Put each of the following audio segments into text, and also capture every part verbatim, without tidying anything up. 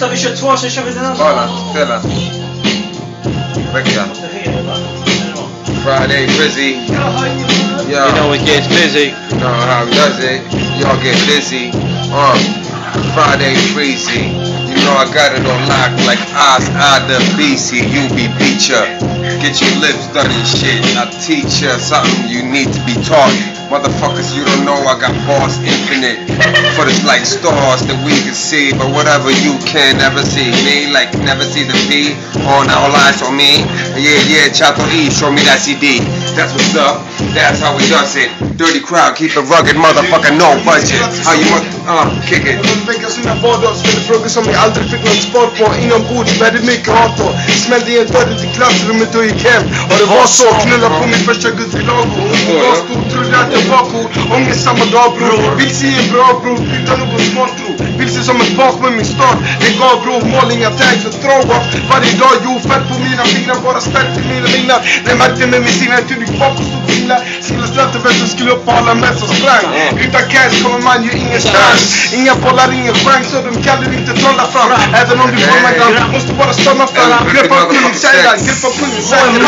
har vi kört två, så kör vi den andra. Kolla, spela. Vecka. Friday busy. Yo. You know it gets busy. You know how he does it. Y'all get busy. Uh, Friday freezy. You know I got it on lock like Oz, I the B C. You be beat ya. Get your lips done and shit. I teach ya something you need to be taught. Motherfuckers, you don't know I got boss infinite. For this like stars that we can see, but whatever you can never see me, like never see the P. On all eyes on me. Yeah, yeah, Chato E, show me that C D. That's what's up. That's how we does it. Dirty crowd, keep it rugged, motherfucker, no budget. How you want, uh, kick it. Väcka sina vardagsfällor, frågor som jag aldrig fick något svar på. Inombords, väldigt mycket hat och smällde i en dörr till klassrummet och gick hem. Och det var så, knulla på min första guldfilago. Och var stor, trodde att jag var cool. Ångest samma dag bror, vill se en bra bror. Utan någon smart tro, vill se som ett bak med min start. Det gav bror, mål, inga tags och throw-off. Varje dag, jo, fett på mina fingrar. Bara stärkt till mina vingar. Det märkte med min sinne, till du kvar på stor himla. Skulle släta västen, skulle upp på alla mest och sprang. Utan cash kommer man ju ingenstans. Inga bollar, ingen chans, och de kan du inte trolla fram. Även om du får mig grann, måste bara stanna fram. Greppa kungen sällan, greppa kungen sällan.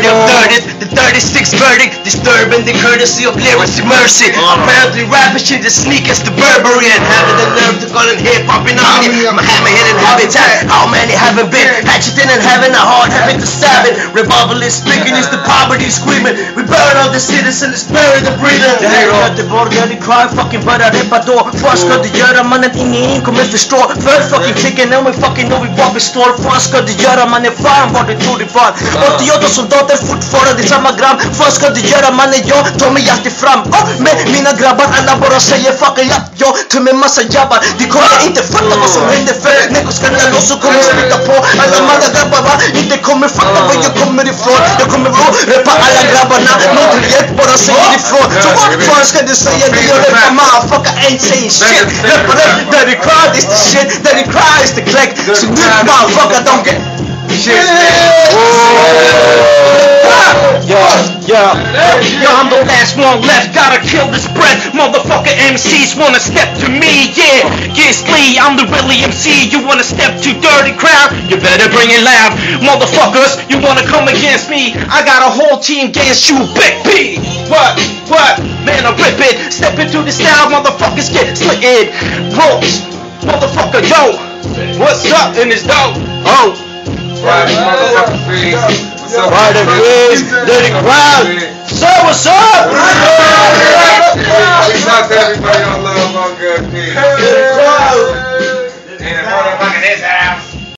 The thirty-six verdict, disturbing the courtesy of lyrics mercy. Apparently rapping shit is sneak as the Burberry and having the nerve to call it hip-hop in army. I'm a hammer-hitting habitat, how many haven't been? Hatcheting and having a hard habit to stabbing. Revolver is speaking, is the poverty screaming. We burn all the citizens, and spare the breathing. Det här är Göteborg, där det cry, fucking börja reppa då. Vad ska du göra mannen, ingen kommer förstå. För fucking klicken, now we fucking know we var vi står. Vad ska du göra mannen, fan vad du tror det var. åttioåtta soldater fortfarande samma gram. Vad ska du göra mannen, jag tar mig alltid fram. Oh, med mina grabbar, alla bara säger fuck it up. Jag tar med massa jabbar, de kommer inte fatta vad som händer. För när ska den loss och kommer sluta på. Alla manna grabbar va, inte kommer fatta var jag kommer ifrån. Jag kommer att reppa alla grabbarna, något hjälp bara säger ifrån. Så vad fan ska du säga, det jag reppa motherfucker ain't saying shit. Reppa rep, dirty crowd is the shit, dirty crowd is the click. So this motherfucker don't get shit. Yeah, yeah. Yo, I'm the last one left, gotta kill this breath. Motherfucker M Cs wanna step to me, yeah. Yes, Lee, I'm the really M C. You wanna step to dirty crowd? You better bring it loud. Motherfuckers, you wanna come against me? I got a whole team against you, Big P. What? What? Man, I rip it. Step into the style, motherfuckers get slitted. Ropes, motherfucker, yo. What's up in this dope? Oh. Friday, motherfucker, freeze. What's up? Friday freeze, dirty crowd. So what's up? Shout out to everybody on Love on Good P. Dirty crowd. And motherfucking his ass.